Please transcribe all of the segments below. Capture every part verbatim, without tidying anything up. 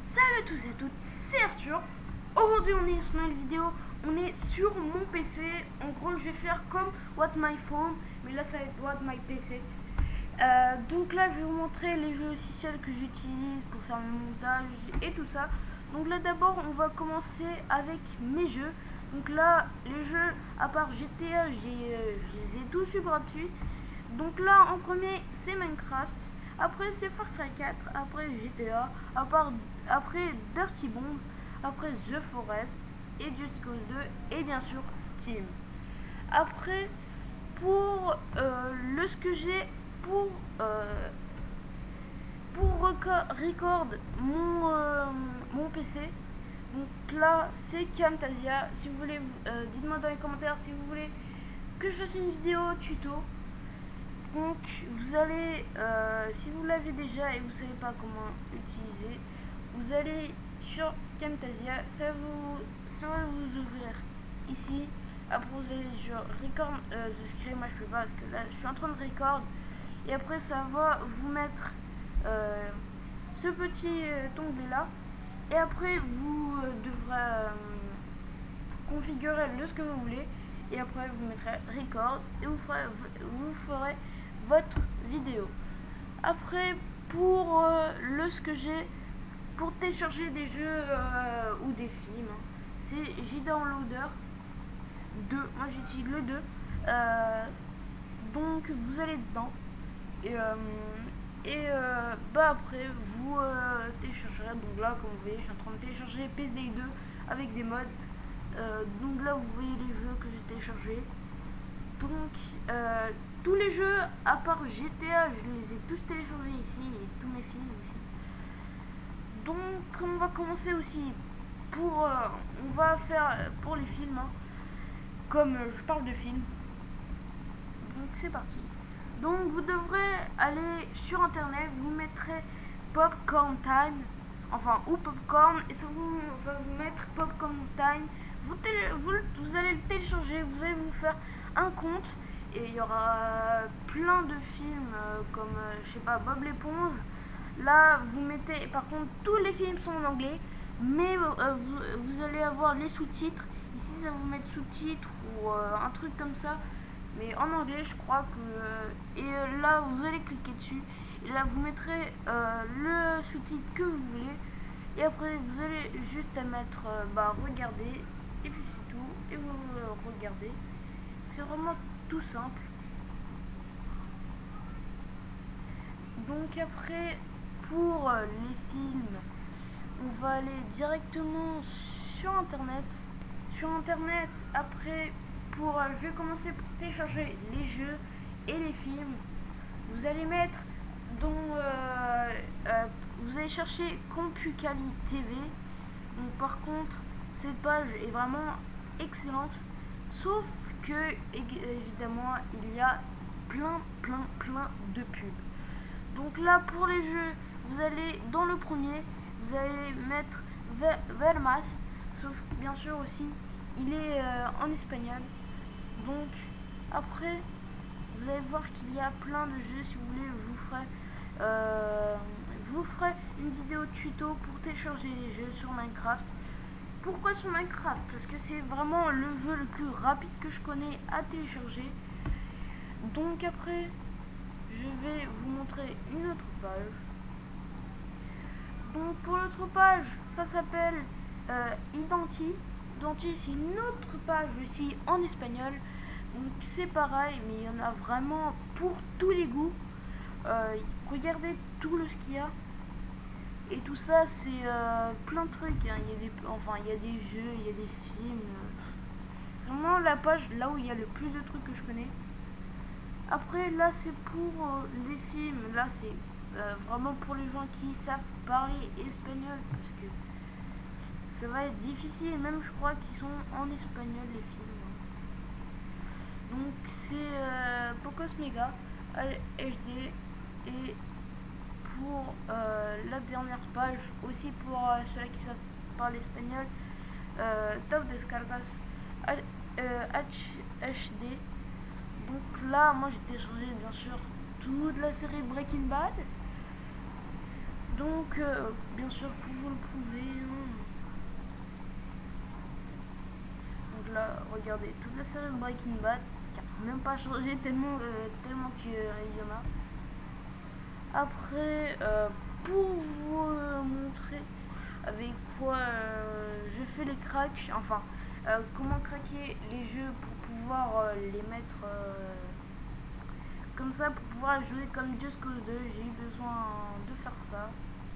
Salut à tous et à toutes, c'est Arthur. Aujourd'hui on est sur une vidéo, on est sur mon P C. En gros je vais faire comme What's My Phone, mais là ça va être What's My P C. Euh, donc là je vais vous montrer les jeux officiels que j'utilise pour faire le montage et tout ça. Donc là d'abord on va commencer avec mes jeux. Donc là les jeux à part G T A, j'ai, euh, je les ai tous eu gratuits. Donc là en premier c'est Minecraft. Après c'est Far Cry quatre, après G T A, à part, après Dirty Bomb, après The Forest et Just Cause deux et bien sûr Steam. Après pour euh, le ce que j'ai pour euh, pour record mon, euh, mon P C. Donc là c'est Camtasia. Si vous voulez, euh, dites-moi dans les commentaires si vous voulez que je fasse une vidéo tuto. Donc vous allez, euh, si vous l'avez déjà et vous savez pas comment l'utiliser, vous allez sur Camtasia, ça, vous, ça va vous ouvrir ici. Après vous allez sur Record euh, the Screen, moi je peux pas parce que là je suis en train de record. Et après ça va vous mettre euh, ce petit euh, onglet là. Et après vous euh, devrez euh, configurer le ce que vous voulez. Et après vous mettrez Record et vous ferez, vous ferez votre vidéo. Après pour euh, le ce que j'ai pour télécharger des jeux euh, ou des films, hein, c'est JDownloader deux. Moi j'utilise le deux. Euh, donc vous allez dedans et, euh, et euh, bah après vous euh, téléchargerez. Donc là comme vous voyez je suis en train de télécharger P S D deux avec des mods. Euh, donc là vous voyez les jeux que j'ai téléchargés. Donc euh, tous les jeux à part G T A je les ai tous téléchargés ici et tous mes films ici. Donc on va commencer aussi pour euh, on va faire pour les films, hein, comme euh, je parle de films. Donc c'est parti. Donc vous devrez aller sur internet, vous mettrez Popcorn Time, enfin ou Popcorn, et ça vous va vous mettre Popcorn Time. Vous, télé, vous, vous allez le télécharger, vous allez vous faire un compte et il y aura plein de films euh, comme euh, je sais pas Bob l'éponge. Là vous mettez, par contre tous les films sont en anglais, mais euh, vous, vous allez avoir les sous-titres. Ici ça va vous mettre sous-titres ou euh, un truc comme ça, mais en anglais je crois que. Et euh, là vous allez cliquer dessus et là vous mettrez euh, le sous-titre que vous voulez. Et après vous allez juste à mettre euh, bah regarder et puis c'est tout. Et vous euh, regardez. C'est vraiment tout simple. Donc après pour euh, les films, on va aller directement sur internet. Sur internet après pour euh, je vais commencer pour télécharger les jeux et les films. Vous allez mettre dans euh, euh, vous allez chercher CompuCali T V. Donc par contre cette page est vraiment excellente, sauf que évidemment il y a plein plein plein de pubs. Donc là pour les jeux vous allez dans le premier, vous allez mettre Vermas, sauf bien sûr aussi il est euh, en espagnol. Donc après vous allez voir qu'il y a plein de jeux. Si vous voulez je vous ferai euh, je vous ferai une vidéo tuto pour télécharger les jeux sur Minecraft. Pourquoi sur Minecraft? Parce que c'est vraiment le jeu le plus rapide que je connais à télécharger. Donc après je vais vous montrer une autre page. Donc pour l'autre page ça s'appelle euh, Identi. Identi c'est une autre page aussi en espagnol. Donc c'est pareil, mais il y en a vraiment pour tous les goûts. Euh, regardez tout le ce qu'il y a. Et tout ça c'est euh, plein de trucs, hein. Il y a des, enfin il y a des jeux, il y a des films. C'est vraiment la page là où il y a le plus de trucs que je connais. Après là c'est pour euh, les films. Là c'est euh, vraiment pour les gens qui savent parler espagnol, parce que ça va être difficile. Même je crois qu'ils sont en espagnol les films. Donc c'est euh, Pocos Mega H D. Et pour euh, la dernière page aussi pour euh, ceux qui savent parler espagnol, euh, Top Descargas euh, H D. Donc là moi j'ai téléchargé bien sûr toute la série Breaking Bad. Donc, euh, bien sûr, pour vous le prouver. Hein. Donc là, regardez, toute la série de Breaking Bad, qui a même pas changé tellement, euh, tellement qu'il y en a. Après, euh, pour vous euh, montrer avec quoi euh, je fais les cracks, enfin, euh, comment craquer les jeux pour pouvoir euh, les mettre euh, comme ça, pour pouvoir jouer comme Just Cause deux, j'ai eu besoin de faire ça.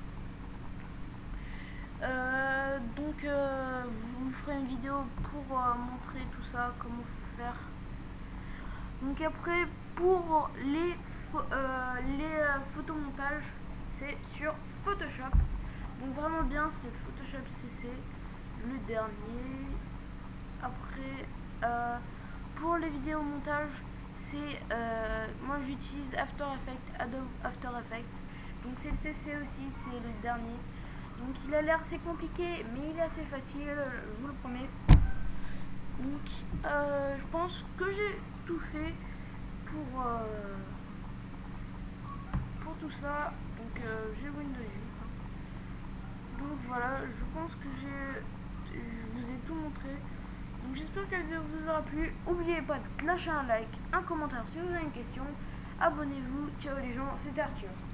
Euh, donc, euh, vous ferez une vidéo pour euh, montrer tout ça, comment faut faire. Donc après, pour les, euh, les euh, photomontages, c'est sur Photoshop. Donc vraiment bien, c'est Photoshop C C, le dernier. Après, euh, pour les vidéos montage, c'est euh, moi j'utilise After Effects, Adobe After Effects. Donc c'est le C C aussi, c'est le dernier. Donc il a l'air assez compliqué, mais il est assez facile, je vous le promets. Donc euh, je pense que j'ai tout fait pour, euh, pour tout ça. Donc euh, j'ai Windows huit. Donc voilà, je pense que j'ai je vous ai tout montré. Donc j'espère que la vidéo vous aura plu. N'oubliez pas de lâcher un like, un commentaire si vous avez une question. Abonnez-vous. Ciao les gens, c'était Arthur.